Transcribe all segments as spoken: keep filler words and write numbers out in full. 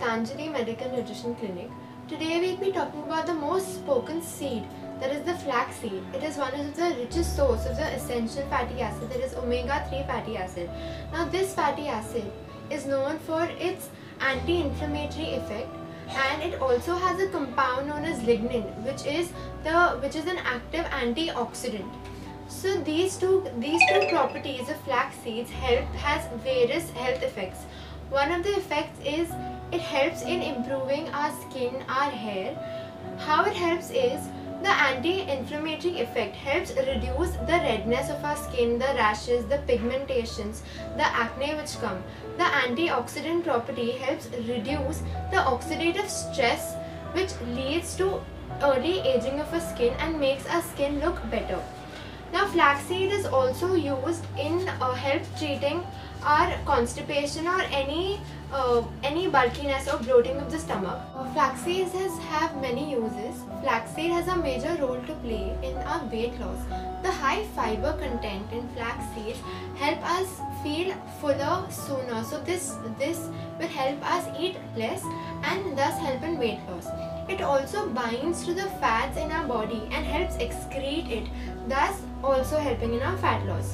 Geetanjali Medical Nutrition Clinic. Today we'll be talking about the most spoken seed, that is the flaxseed. It is one of the richest source of the essential fatty acid, that is omega three fatty acid. Now this fatty acid is known for its anti-inflammatory effect, and it also has a compound known as lignin, which is the which is an active antioxidant. So these two these two properties of flax seeds help has various health effects. One of the effects is it helps in improving our skin, our hair. How it helps is the anti-inflammatory effect helps reduce the redness of our skin, the rashes, the pigmentations, the acne which come. The antioxidant property helps reduce the oxidative stress, which leads to early aging of our skin and makes our skin look better. Now flaxseed is also used in uh, help treating our constipation or any uh, any bulkiness or bloating of the stomach. Uh, flaxseed has have many uses. Flaxseed has a major role to play in our weight loss. The high fiber content in flax seeds help us feel fuller sooner. So this this will help us eat less and thus help in weight loss. It also binds to the fats in our body and helps excrete it, thus also helping in our fat loss.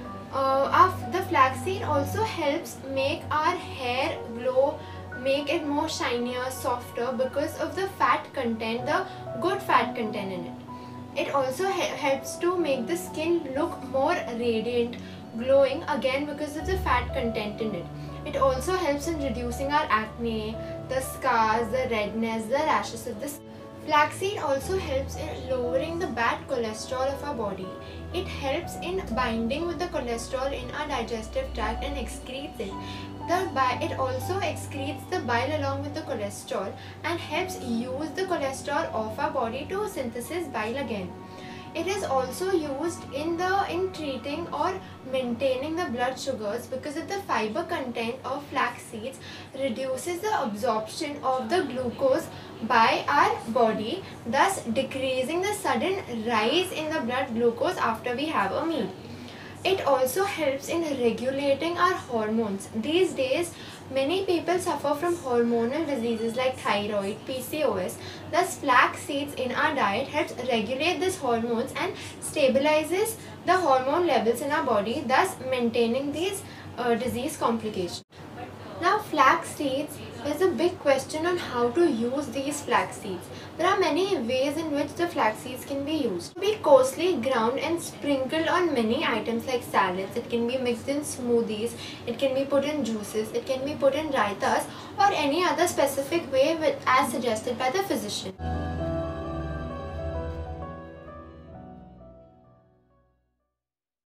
Uh, our, the flaxseed also helps make our hair glow, make it more shinier, softer because of the fat content, the good fat content in it. It also he helps to make the skin look more radiant, glowing, again because of the fat content in it. It also helps in reducing our acne, the scars, the redness, the rashes of the skin. Flaxseed also helps in lowering the bad cholesterol of our body. It helps in binding with the cholesterol in our digestive tract and excretes it. The bile, it also excretes the bile along with the cholesterol and helps use the cholesterol of our body to synthesize bile again. It is also used in the in treating or maintaining the blood sugars because of the fiber content of flax seeds reduces the absorption of the glucose by our body, thus decreasing the sudden rise in the blood glucose after we have a meal. It also helps in regulating our hormones. These days, many people suffer from hormonal diseases like thyroid, P C O S. Thus, flax seeds in our diet helps regulate these hormones and stabilizes the hormone levels in our body, thus maintaining these uh, disease complications. Now, flax seeds, there's a big question on how to use these flax seeds. There are many ways in which the flax seeds can be used. It can be coarsely ground and sprinkled on many items like salads. It can be mixed in smoothies. It can be put in juices. It can be put in raitas or any other specific way with, as suggested by the physician.